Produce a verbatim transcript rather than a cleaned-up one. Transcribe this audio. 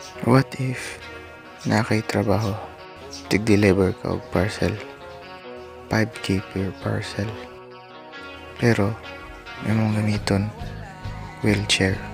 What if na kay trabaho, tig-deliver ka og parcel, five k per parcel. Pero imong gamiton wheelchair.